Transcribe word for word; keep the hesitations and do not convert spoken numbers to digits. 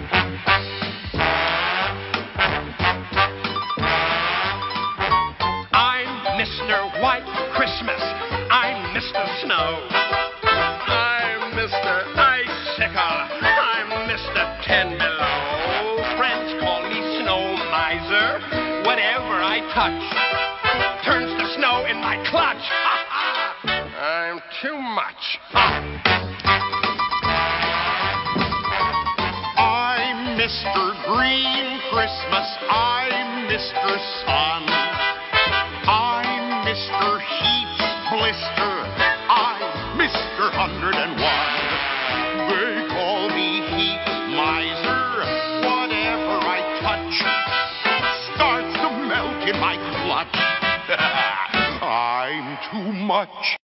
I'm Mister White Christmas. I'm Mister Snow. I'm Mister Icicle. I'm Mister Ten Below. Friends call me Snow Miser. Whatever I touch turns to snow in my clutch. Ha, ha. I'm too much. Ha. I'm Mister Green Christmas. I'm Mister Sun. I'm Mister Heat Blister. I'm Mister Hundred and One. They call me Heat Miser. Whatever I touch starts to melt in my clutch. I'm too much.